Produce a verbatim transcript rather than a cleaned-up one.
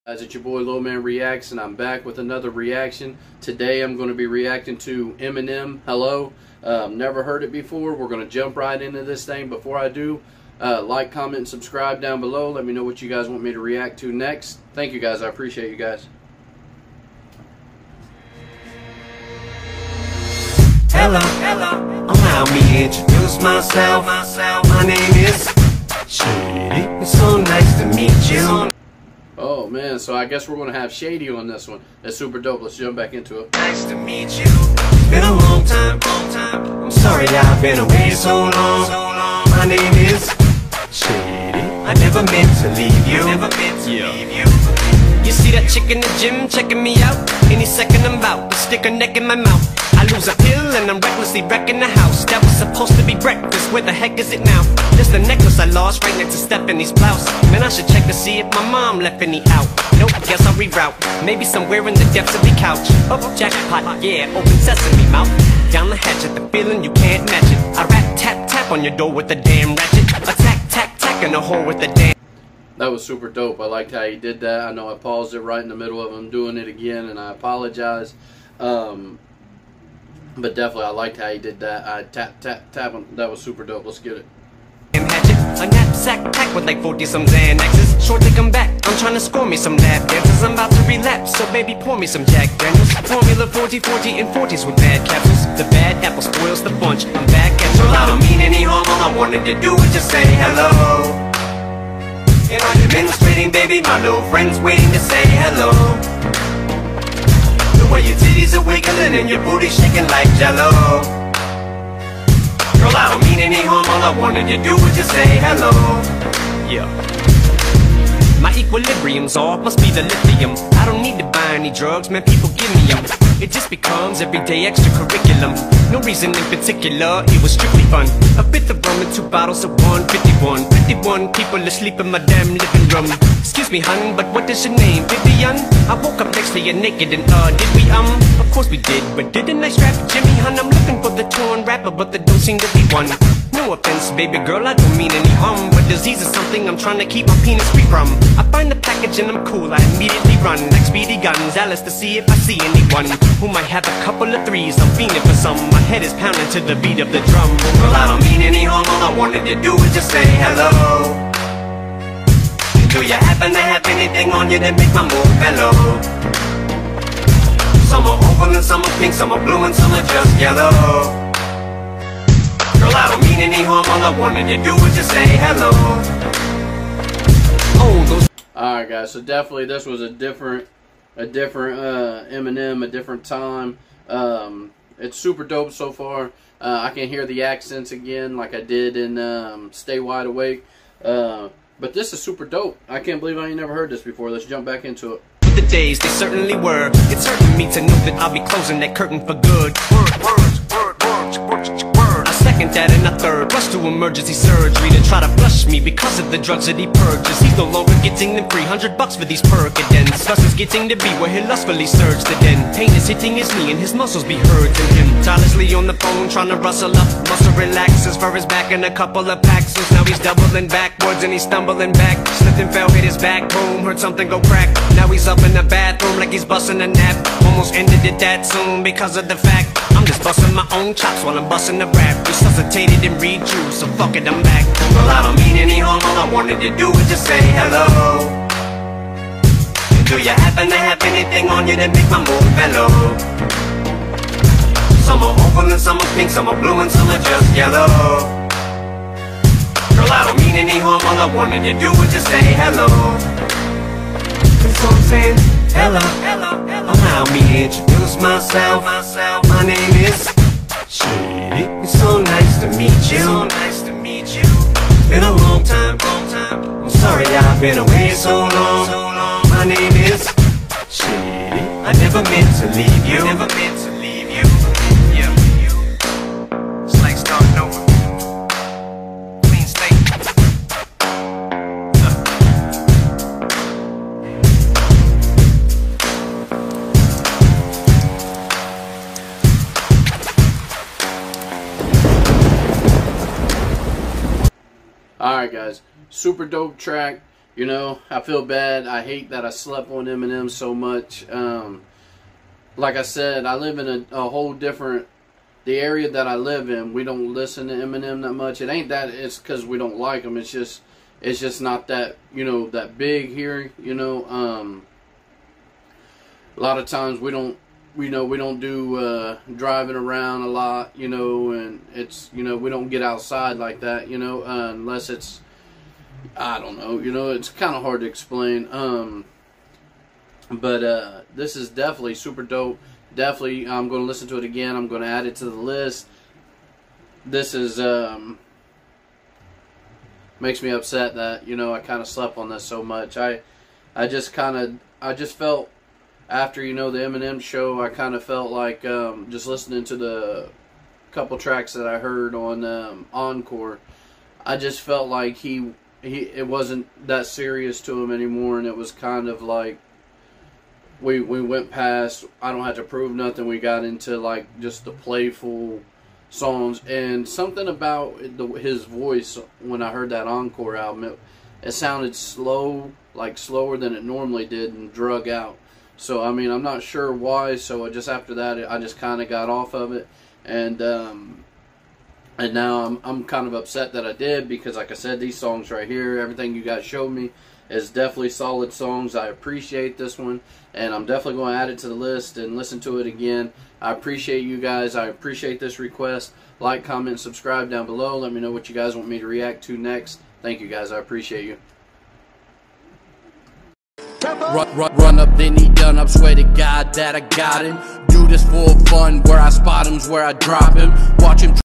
Guys, it's your boy Low Man Reacts, and I'm back with another reaction. Today I'm going to be reacting to Eminem, Hello. Um, never heard it before. We're going to jump right into this thing. Before I do, uh, like, comment, and subscribe down below. Let me know what you guys want me to react to next. Thank you guys. I appreciate you guys. Hello, hello. Allow me to introduce myself. My name is Shady. It's so nice to meet you. Oh man, so I guess we're going to have Shady on this one. That's super dope. Let's jump back into it. Nice to meet you. It's been a long time, long time. I'm sorry that I've been away so long. My name is Shady. I never meant to leave you. Never meant to yeah. leave you. You see that chick in the gym checking me out? Any second I'm about to stick her neck in my mouth. I lose a pill and I'm recklessly wrecking the house. That was supposed to be breakfast, where the heck is it now? There's the necklace I lost right next to Stephanie's blouse. Man, I should check to see if my mom left any out. Nope, guess I'll reroute. Maybe somewhere in the depths of the couch. Oh, jackpot, yeah, open sesame mouth. Down the hatch at the feeling you can't match it. I rat tap tap on your door with a damn ratchet. Attack tack tack in the hole with a damn. That was super dope. I liked how he did that. I know I paused it right in the middle of him doing it again, and I apologize. Um... But definitely, I liked how he did that. I tap, tap, tap him. That was super dope. Let's get it. A knapsack packed with like forty some Xanaxes. Short to come back. I'm trying to score me some lap dances. I'm about to relapse, so baby pour me some Jack Daniels. Formula forty, forty, and forties with bad capsules. The bad apple spoils the bunch. I'm back at you. I don't mean any harm. All I wanted to do was just say hello. And I'm demonstrating, baby. My little friend's waiting to say hello. The way your titties are wiggling and your booty shaking like jello. Girl, I don't mean any harm, all I wanted to do was just say hello. Yeah. My equilibrium's off, must be the lithium. I don't need to buy any drugs, man, people give me them. It just becomes everyday extracurriculum. No reason in particular, it was strictly fun. A fifth of rum and two bottles of one fifty-one. fifty-one people asleep in my damn living room. Excuse me, hun, but what is your name, Vivian? I woke up next to you naked and uh, did we, um? Of course we did, but didn't I strap Jimmy, hun? I'm looking for the torn rapper, but there don't seem to be one. No offense, baby girl, I don't mean any harm, but disease is something I'm trying to keep my penis free from. I find the package and I'm cool, I immediately run like Speedy Gonzales to see if I see anyone who might have a couple of threes. I'm fiending for some, my head is pounding to the beat of the drum. Well, I don't mean any harm, all I wanted to do was just say hello. Do you happen to have anything on you that make my mood mellow? Some are oval and some are pink, some are blue and some are just yellow. Girl, I don't mean any harm, all I wanted to do was just say hello. Oh, those. Alright guys, so definitely this was a different a different uh, Eminem, a different time. Um, it's super dope so far. Uh, I can hear the accents again like I did in um, Stay Wide Awake. Uh, but this is super dope. I can't believe I ain't never heard this before. Let's jump back into it. The days, they certainly were. It's hurting me to know that I'll be closing that curtain for good. Word, words, word, words, word, word. I second that and a third. Rush to emergency surgery to try to flush me because of the drugs that he purchased. He's no longer getting them three hundred bucks for these Percodens. Thus is getting to be where he lustfully surged the den. Pain is hitting his knee and his muscles be hurting him. Tirelessly on the phone trying to rustle up. Muscle relaxes for his back and a couple of Paxos. Now he's doubling backwards and he's stumbling back. Slipped and fell, hit his back, boom, heard something go crack. Now he's up in the bathroom like he's busting a nap. Almost ended it that soon because of the fact I'm just busting my own chops while I'm busting the rap. Resuscitated and redrew, so fuck it, I'm back. Well, I don't mean any harm, all I wanted to do was just say hello. And do you happen to have anything on you that make my mood mellow? Some are oval and some are pink, some are blue and some are just yellow. Girl, I don't mean any harm, all I wanted to do was just say hello. That's what I'm saying. Hello, hello, hello. Allow me to introduce myself. My name is Shady. It's so nice to meet you. So nice to meet you. It's been a long time, long time. I'm sorry I've been away so long. My name is Shady. I never meant to leave you. Never meant to leave you. Yeah, it's like starting over. Clean slate. Alright guys, super dope track. you know, I feel bad. I hate that I slept on Eminem so much. Um, like I said, I live in a, a whole different, the area that I live in, we don't listen to Eminem that much. It ain't that it's because we don't like him. It's just, it's just not that, you know, that big here, you know. Um, a lot of times we don't, you know, we don't do uh, driving around a lot, you know, and it's, you know, we don't get outside like that, you know, uh, unless it's, I don't know, you know, it's kind of hard to explain. Um, but uh, this is definitely super dope. Definitely, I'm going to listen to it again. I'm going to add it to the list. This is, um, makes me upset that, you know, I kind of slept on this so much. I, I just kind of, I just felt, after, you know, the Eminem show, I kind of felt like, um, just listening to the couple tracks that I heard on um, Encore, I just felt like he, he, it wasn't that serious to him anymore, and it was kind of like, we, we went past, I don't have to prove nothing, we got into, like, just the playful songs, and something about the, his voice, when I heard that Encore album, it, it sounded slow, like slower than it normally did, and drug out. So, I mean, I'm not sure why, so just after that, I just kind of got off of it, and um, and now I'm, I'm kind of upset that I did, because like I said, these songs right here, everything you guys showed me, is definitely solid songs. I appreciate this one, and I'm definitely going to add it to the list and listen to it again. I appreciate you guys. I appreciate this request. Like, comment, subscribe down below. Let me know what you guys want me to react to next. Thank you guys. I appreciate you. Run, run, run up, then he done up, swear to God that I got him. Do this for fun, where I spot him's where I drop him. Watch him.